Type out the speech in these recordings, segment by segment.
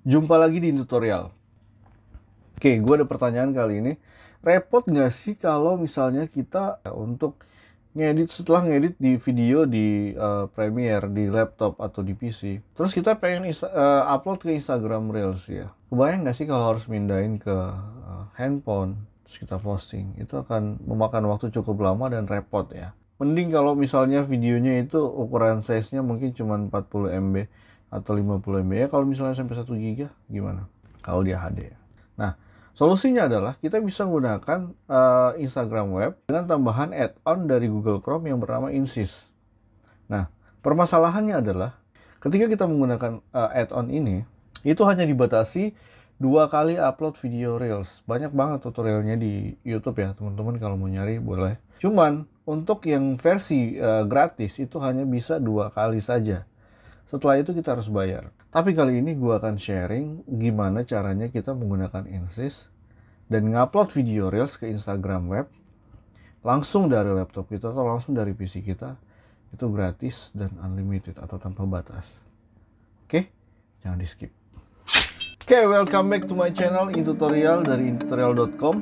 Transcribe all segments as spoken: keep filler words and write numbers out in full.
Jumpa lagi di tutorial. Oke, gue ada pertanyaan kali ini. Repot nggak sih kalau misalnya kita untuk ngedit setelah ngedit di video di uh, Premiere, di laptop atau di P C, terus kita pengen uh, upload ke Instagram Reels ya. Kebayang nggak sih kalau harus mindahin ke uh, handphone, terus kita posting? Itu akan memakan waktu cukup lama dan repot ya. Mending kalau misalnya videonya itu ukuran size-nya mungkin cuma empat puluh M B atau lima puluh M B ya. Kalau misalnya sampai satu giga gimana? Kalau dia H D ya. Nah, solusinya adalah kita bisa menggunakan uh, Instagram Web dengan tambahan add-on dari Google Chrome yang bernama Insys. Nah, permasalahannya adalah ketika kita menggunakan uh, add-on ini, itu hanya dibatasi dua kali upload video Reels. Banyak banget tutorialnya di YouTube ya, teman-teman kalau mau nyari boleh. Cuman untuk yang versi uh, gratis itu hanya bisa dua kali saja. Setelah itu kita harus bayar. Tapi kali ini gue akan sharing gimana caranya kita menggunakan Insys dan ngupload video Reels ke Instagram Web langsung dari laptop kita atau langsung dari P C kita. Itu gratis dan unlimited atau tanpa batas. Oke, jangan di skip. Oke, welcome back to my channel intutorial dari intutorial dot com.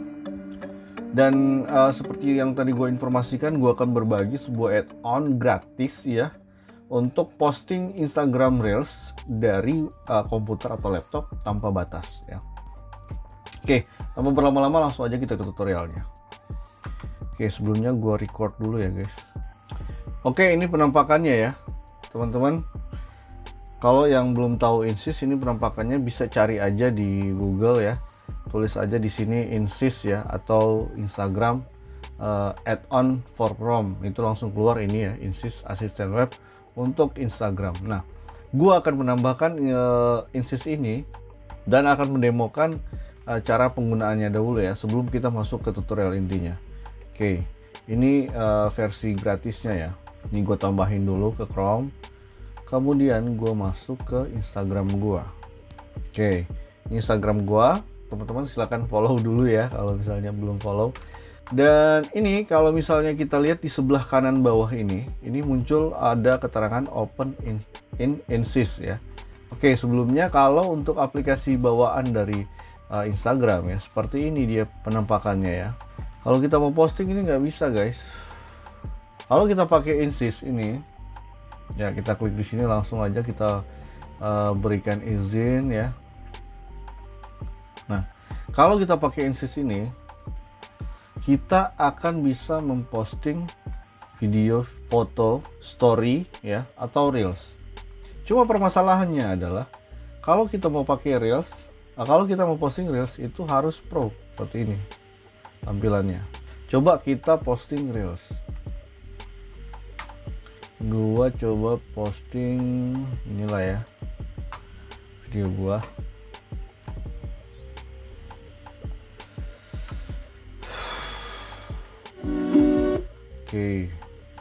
Dan uh, seperti yang tadi gue informasikan, gue akan berbagi sebuah add-on gratis ya untuk posting Instagram Reels dari uh, komputer atau laptop tanpa batas ya. Oke, tanpa berlama-lama langsung aja kita ke tutorialnya. Oke, sebelumnya gue record dulu ya guys. Oke, ini penampakannya ya teman-teman. Kalau yang belum tahu Insys, ini penampakannya bisa cari aja di Google ya. Tulis aja di sini Insys ya atau Instagram uh, add-on for Chrome. Itu langsung keluar ini ya, Insys Assistant Web untuk Instagram. Nah, gue akan menambahkan uh, Insys ini dan akan mendemokan uh, cara penggunaannya dahulu ya sebelum kita masuk ke tutorial intinya. Oke, ini uh, versi gratisnya ya. Ini gue tambahin dulu ke Chrome. Kemudian gue masuk ke Instagram gue. Oke, Instagram gue, teman-teman silahkan follow dulu ya kalau misalnya belum follow. Dan ini kalau misalnya kita lihat di sebelah kanan bawah ini, ini muncul ada keterangan Open in, in Insys ya. Oke, sebelumnya kalau untuk aplikasi bawaan dari uh, Instagram ya, seperti ini dia penampakannya ya. Kalau kita mau posting ini nggak bisa guys. Kalau kita pakai Insys ini, ya kita klik di sini langsung aja kita uh, berikan izin ya. Nah, kalau kita pakai Insys ini, kita akan bisa memposting video, foto, story ya atau reels. Cuma permasalahannya adalah kalau kita mau pakai reels, nah kalau kita mau posting reels itu harus pro seperti ini tampilannya. Coba kita posting reels. Gua coba posting inilah ya video gua. Oke,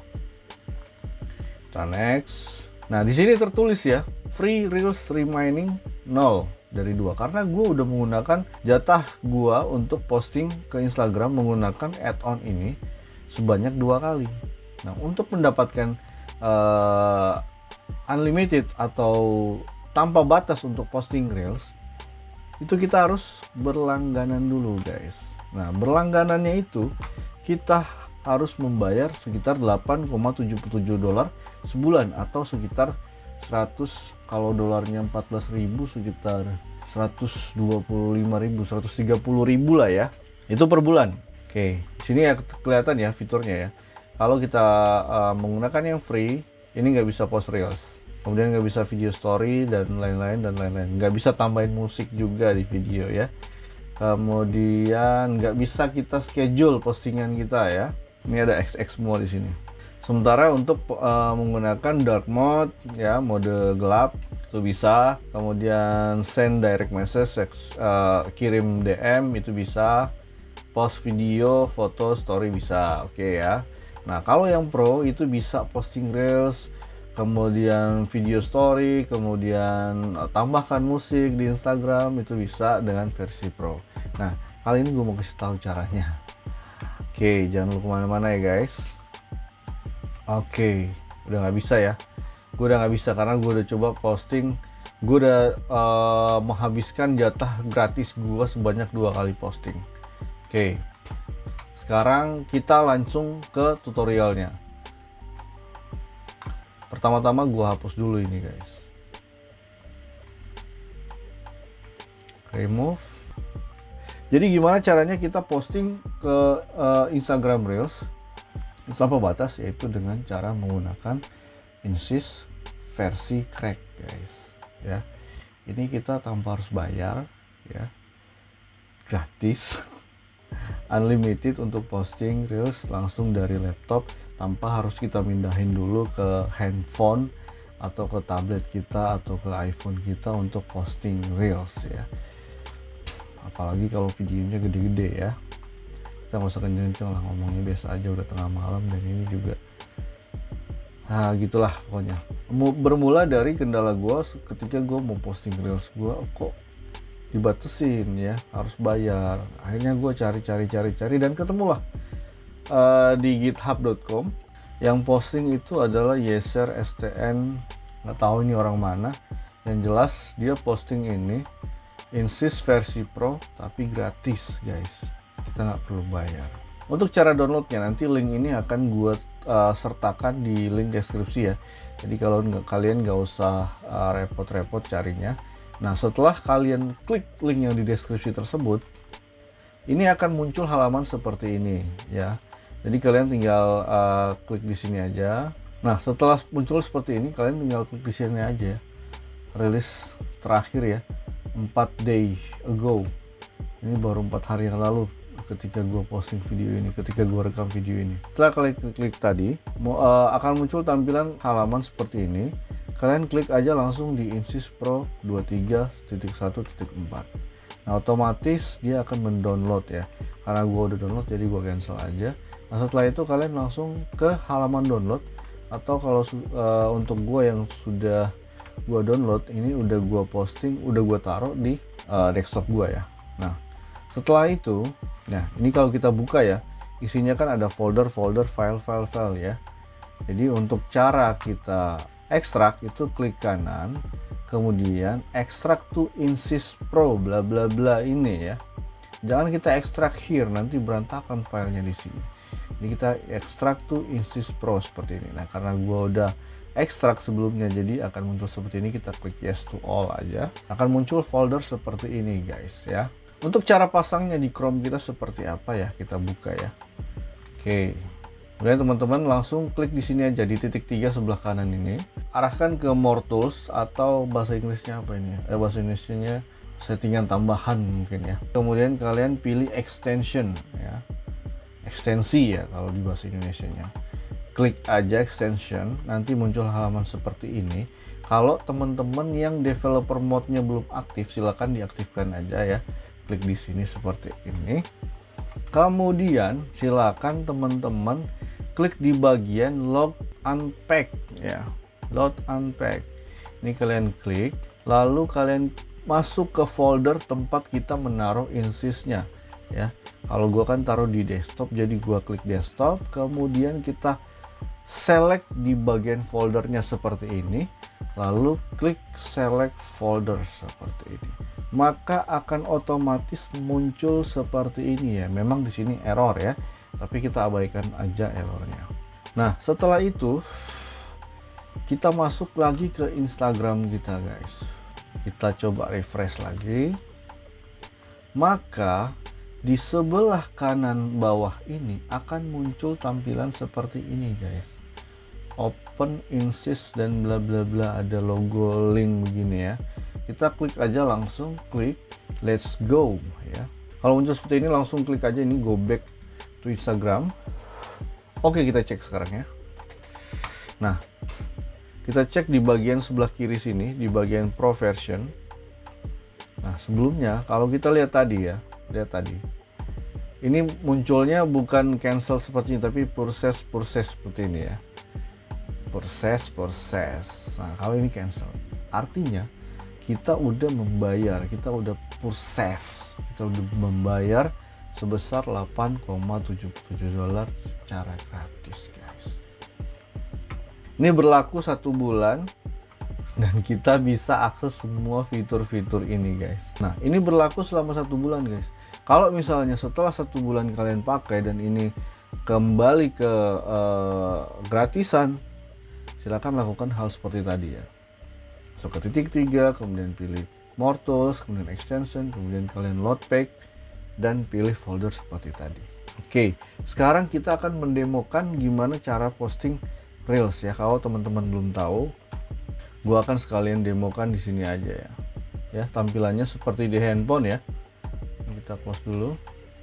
kita next. Nah, di sini tertulis ya, free reels remaining nol dari dua karena gue udah menggunakan jatah gue untuk posting ke Instagram menggunakan add-on ini sebanyak dua kali. Nah, untuk mendapatkan uh, unlimited atau tanpa batas untuk posting reels, itu kita harus berlangganan dulu guys. Nah, berlangganannya itu kita harus membayar sekitar delapan koma tujuh tujuh dolar sebulan atau sekitar seratus, kalau dolarnya empat belas ribu sekitar seratus dua puluh lima ribu, seratus tiga puluh ribu lah ya. Itu per bulan. Oke, sini ya kelihatan ya fiturnya ya. Kalau kita uh, menggunakan yang free, ini nggak bisa post reels. Kemudian nggak bisa video story dan lain-lain dan lain-lain. Nggak bisa tambahin musik juga di video ya. Kemudian nggak bisa kita schedule postingan kita ya. Ini ada X X semua di sini. Sementara untuk uh, menggunakan dark mode ya, mode gelap itu bisa. Kemudian send direct message, uh, kirim D M itu bisa. Post video, foto, story bisa. Oke okay, ya. Nah, kalau yang pro itu bisa posting reels, kemudian video story, kemudian uh, tambahkan musik di Instagram itu bisa dengan versi pro. Nah, kali ini gue mau kasih tahu caranya. Oke, jangan lupa kemana-mana ya guys. Oke, udah nggak bisa ya. Gue udah nggak bisa karena gue udah coba posting gue udah uh, menghabiskan jatah gratis gue sebanyak dua kali posting. Oke, sekarang kita langsung ke tutorialnya. Pertama-tama gue hapus dulu ini guys. Remove. Jadi gimana caranya kita posting ke uh, Instagram Reels tanpa batas, yaitu dengan cara menggunakan Insys versi crack guys ya. Ini kita tanpa harus bayar ya, gratis unlimited untuk posting Reels langsung dari laptop tanpa harus kita mindahin dulu ke handphone atau ke tablet kita atau ke iPhone kita untuk posting Reels ya. Apalagi kalau videonya gede-gede ya, kita nggak usah kenceng-kenceng lah ngomongnya, biasa aja, udah tengah malam dan ini juga nah gitulah pokoknya. Bermula dari kendala gue ketika gue mau posting Reels gue kok dibatasin ya, harus bayar. Akhirnya gue cari-cari-cari-cari dan ketemulah uh, di github dot com yang posting itu adalah Yeser S T N, nggak tahu ini orang mana. Yang jelas dia posting ini Insys versi Pro tapi gratis guys, kita nggak perlu bayar. Untuk cara downloadnya nanti link ini akan gue uh, sertakan di link deskripsi ya, jadi kalau nggak, kalian nggak usah uh, repot-repot carinya. Nah setelah kalian klik link yang di deskripsi tersebut, ini akan muncul halaman seperti ini ya, jadi kalian tinggal uh, klik di sini aja. Nah setelah muncul seperti ini kalian tinggal klik di sini aja, rilis terakhir ya, empat day ago, ini baru empat hari yang lalu ketika gue posting video ini, ketika gue rekam video ini. Setelah kalian klik, klik tadi mau, uh, akan muncul tampilan halaman seperti ini. Kalian klik aja langsung di Insys Pro dua puluh tiga titik satu titik empat. Nah otomatis dia akan mendownload ya, karena gue udah download jadi gue cancel aja. Nah setelah itu kalian langsung ke halaman download, atau kalau uh, untuk gue yang sudah gue download ini udah gue posting, udah gue taruh di uh, desktop gue ya. Nah setelah itu, nah ini kalau kita buka ya, isinya kan ada folder-folder, file-file file ya. Jadi untuk cara kita ekstrak itu klik kanan, kemudian ekstrak to Insys Pro bla bla bla ini ya. Jangan kita ekstrak here, nanti berantakan filenya di sini. Ini kita ekstrak to Insys Pro seperti ini. Nah karena gue udah ekstrak sebelumnya jadi akan muncul seperti ini, kita klik yes to all aja, akan muncul folder seperti ini guys ya. Untuk cara pasangnya di Chrome kita seperti apa ya, kita buka ya. Oke, kemudian teman-teman langsung klik di sini aja di titik tiga sebelah kanan ini, arahkan ke more tools, atau bahasa Inggrisnya apa ini eh bahasa Indonesianya settingan tambahan mungkin ya. Kemudian kalian pilih extension ya, ekstensi ya kalau di bahasa Indonesianya. Klik aja extension, nanti muncul halaman seperti ini. Kalau teman-teman yang developer mode-nya belum aktif, silahkan diaktifkan aja ya. Klik di sini seperti ini. Kemudian silakan teman-teman klik di bagian load unpack ya, load unpack. Ini kalian klik, lalu kalian masuk ke folder tempat kita menaruh Insys-nya ya. Kalau gua kan taruh di desktop, jadi gua klik desktop, kemudian kita select di bagian foldernya seperti ini, lalu klik select folder seperti ini, maka akan otomatis muncul seperti ini ya. Memang di sini error ya, tapi kita abaikan aja errornya. Nah setelah itu kita masuk lagi ke Instagram kita guys, kita coba refresh lagi, maka di sebelah kanan bawah ini akan muncul tampilan seperti ini guys, open Insys dan bla bla bla, ada logo link begini ya. Kita klik aja, langsung klik let's go ya. Kalau muncul seperti ini langsung klik aja ini go back to Instagram. Oke, kita cek sekarang ya. Nah kita cek di bagian sebelah kiri sini, di bagian pro version. Nah sebelumnya kalau kita lihat tadi ya, lihat tadi ini munculnya bukan cancel seperti ini, tapi proses proses seperti ini ya, proses proses. Nah kalau ini cancel artinya kita udah membayar, kita udah proses, kita udah membayar sebesar delapan koma tujuh tujuh dolar secara gratis guys. Ini berlaku satu bulan. dan kita bisa akses semua fitur-fitur ini guys. Nah, ini berlaku selama satu bulan guys. Kalau misalnya setelah satu bulan kalian pakai dan ini kembali ke uh, gratisan, silakan lakukan hal seperti tadi ya. So, ke titik tiga, kemudian pilih more tools, kemudian extension, kemudian kalian load pack dan pilih folder seperti tadi. Oke, sekarang kita akan mendemokan gimana cara posting Reels ya. Kalau teman-teman belum tahu, gua akan sekalian demokan di sini aja ya. Ya, tampilannya seperti di handphone ya. Kita close dulu.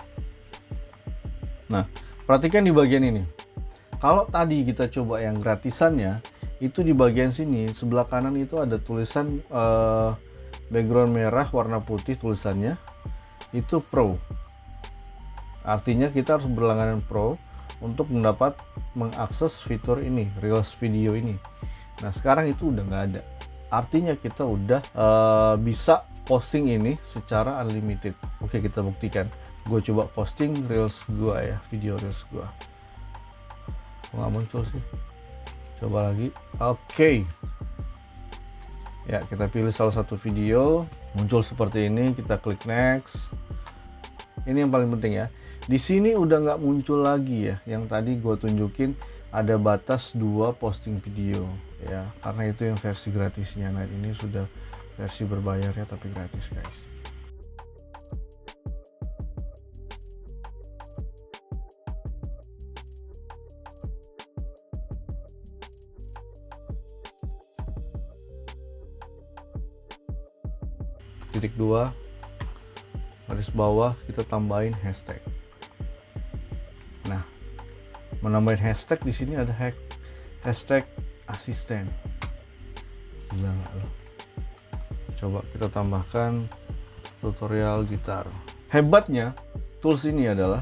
Nah, perhatikan di bagian ini. Kalau tadi kita coba yang gratisannya, itu di bagian sini sebelah kanan itu ada tulisan uh, background merah warna putih tulisannya. Itu Pro. Artinya kita harus berlangganan Pro untuk mendapat mengakses fitur ini, Reels video ini. Nah, sekarang itu udah nggak ada. Artinya kita udah uh, bisa posting ini secara unlimited. Oke, kita buktikan. Gue coba posting Reels gua ya, video Reels gua. Kok nggak muncul sih? Coba lagi. Oke. Ya, kita pilih salah satu video, muncul seperti ini. Kita klik next. Ini yang paling penting ya. Di sini udah nggak muncul lagi ya. Yang tadi gue tunjukin ada batas dua posting video ya, karena itu yang versi gratisnya. Nah, ini sudah versi berbayar ya, tapi gratis guys. Titik dua, garis bawah kita tambahin hashtag. Nah, menambahin hashtag di sini ada hack hashtag asisten. Gila nggak lo? Coba kita tambahkan tutorial gitar. Hebatnya tools ini adalah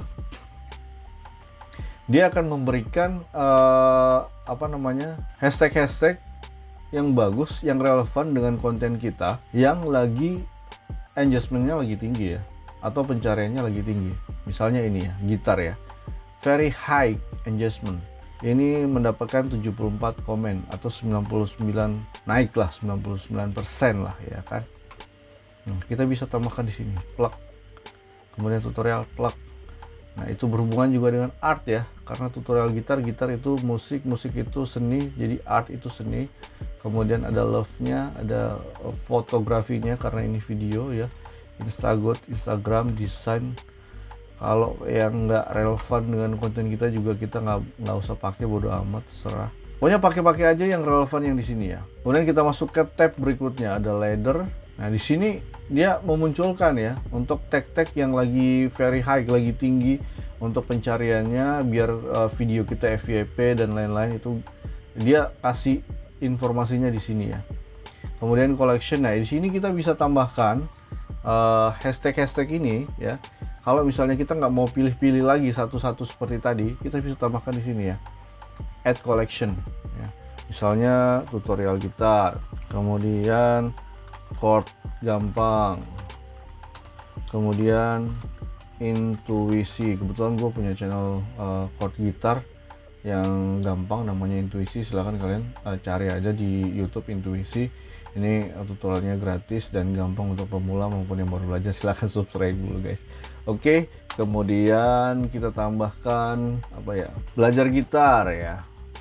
dia akan memberikan uh, apa namanya hashtag-hashtag yang bagus, yang relevan dengan konten kita, yang lagi engagementnya lagi tinggi ya, atau pencariannya lagi tinggi. Misalnya ini ya, gitar ya, very high engagement. Ini mendapatkan tujuh puluh empat komen atau sembilan puluh sembilan, naik lah sembilan puluh sembilan persen lah ya kan. Nah, kita bisa tambahkan di sini plug, kemudian tutorial plug. Nah, itu berhubungan juga dengan art ya, karena tutorial gitar gitar itu musik, musik itu seni, jadi art itu seni. Kemudian ada love-nya, ada fotografinya karena ini video ya, Instagram, Instagram, desain. Kalau yang nggak relevan dengan konten kita juga kita nggak nggak usah pakai, bodo amat, terserah. Pokoknya pakai-pakai aja yang relevan yang di sini ya. Kemudian kita masuk ke tab berikutnya, ada ladder. Nah, di sini dia memunculkan ya untuk tag-tag yang lagi very high, lagi tinggi untuk pencariannya, biar uh, video kita F Y P dan lain-lain itu dia kasih informasinya di sini ya. Kemudian collection, nah di sini kita bisa tambahkan uh, hashtag-hashtag ini ya. Kalau misalnya kita nggak mau pilih-pilih lagi satu-satu seperti tadi, kita bisa tambahkan di sini ya, add collection ya. Misalnya tutorial gitar, kemudian chord gampang, kemudian intuisi. Kebetulan gue punya channel uh, chord gitar yang gampang namanya Intuisi, silahkan kalian uh, cari aja di YouTube Intuisi. Ini uh, tutorialnya gratis dan gampang untuk pemula maupun yang baru belajar, silahkan subscribe dulu guys. Oke, kemudian kita tambahkan apa ya, belajar gitar ya.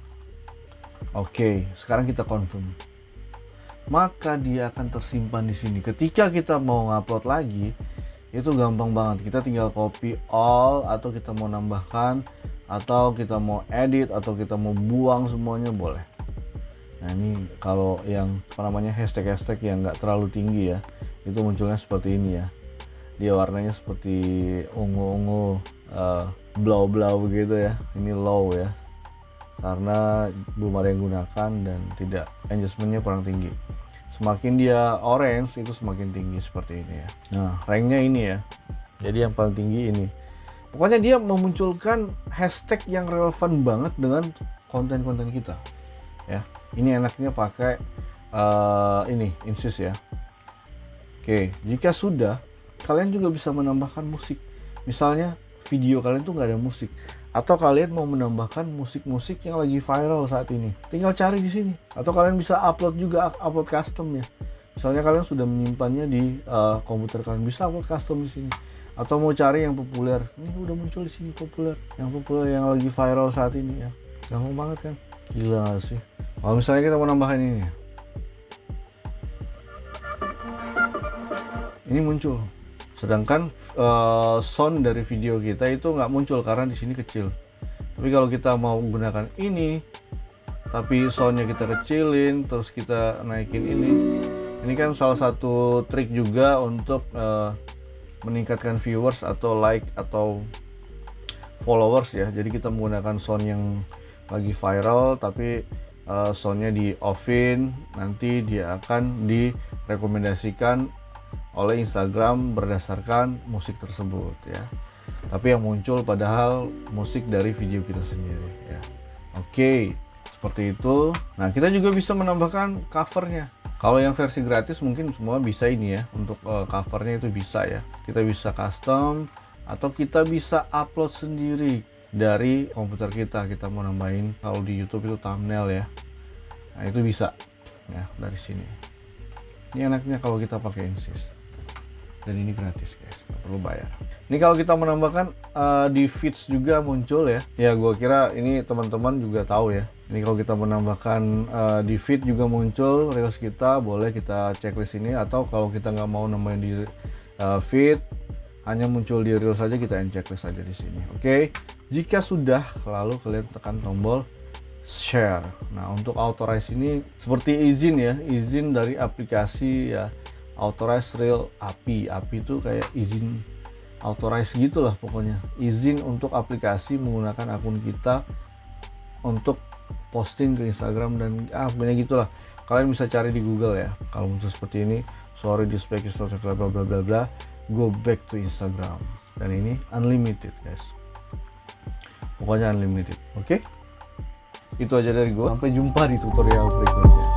Oke, sekarang kita confirm, maka dia akan tersimpan di sini. Ketika kita mau ngupload lagi, itu gampang banget. Kita tinggal copy all, atau kita mau nambahkan, atau kita mau edit, atau kita mau buang semuanya boleh. Nah, ini kalau yang apa namanya hashtag-hashtag yang nggak terlalu tinggi ya, itu munculnya seperti ini ya. Dia warnanya seperti ungu-ungu, uh, blau-blau begitu ya. Ini low ya, karena belum ada yang gunakan dan tidak, engagementnya kurang tinggi. Semakin dia orange itu semakin tinggi seperti ini ya. Nah, ranknya ini ya, jadi yang paling tinggi ini. Pokoknya dia memunculkan hashtag yang relevan banget dengan konten-konten kita ya. Ini enaknya pakai uh, ini Insys ya. Oke, jika sudah, kalian juga bisa menambahkan musik. Misalnya video kalian tuh nggak ada musik, Atau kalian mau menambahkan musik-musik yang lagi viral saat ini, tinggal cari di sini. Atau kalian bisa upload juga, upload custom ya. Misalnya kalian sudah menyimpannya di uh, komputer kalian, bisa upload custom di sini. Atau mau cari yang populer, ini udah muncul di sini populer, yang populer yang lagi viral saat ini ya. Gampang banget kan? Gila sih. Kalau misalnya kita mau nambahin ini, ini muncul. Sedangkan uh, sound dari video kita itu nggak muncul karena di sini kecil. Tapi kalau kita mau menggunakan ini, tapi soundnya kita kecilin, terus kita naikin ini, ini kan salah satu trik juga untuk uh, meningkatkan viewers atau like atau followers ya. Jadi kita menggunakan sound yang lagi viral, tapi uh, soundnya di offin, nanti dia akan direkomendasikan oleh Instagram berdasarkan musik tersebut ya. Tapi yang muncul padahal musik dari video kita sendiri ya. Oke, seperti itu. Nah, kita juga bisa menambahkan covernya. Kalau yang versi gratis mungkin semua bisa ini ya, untuk uh, covernya itu bisa ya. Kita bisa custom atau kita bisa upload sendiri dari komputer kita. Kita mau nambahin, kalau di YouTube itu thumbnail ya. Nah, itu bisa ya dari sini. Ini enaknya kalau kita pakai Insys. Dan ini gratis guys, nggak perlu bayar. Ini kalau kita menambahkan uh, di feeds juga muncul ya. Ya gue kira ini teman-teman juga tahu ya. Ini kalau kita menambahkan uh, di feed juga muncul reels kita, boleh kita checklist ini. Atau kalau kita nggak mau nambahin di uh, feed, hanya muncul di reels saja, kita checklist saja di sini. Oke, okay? Jika sudah, lalu kalian tekan tombol share. Nah, untuk authorize ini seperti izin ya, izin dari aplikasi ya. Authorize reel A P I. A P I itu kayak izin authorize gitulah pokoknya. Izin untuk aplikasi menggunakan akun kita untuk posting ke Instagram dan ah pokoknya gitulah. Kalian bisa cari di Google ya. Kalau muncul seperti ini, sorry display Instagram bla bla bla bla, go back to Instagram. Dan ini unlimited guys. Pokoknya unlimited. Oke? Okay? Itu aja dari gua. Sampai jumpa di tutorial berikutnya.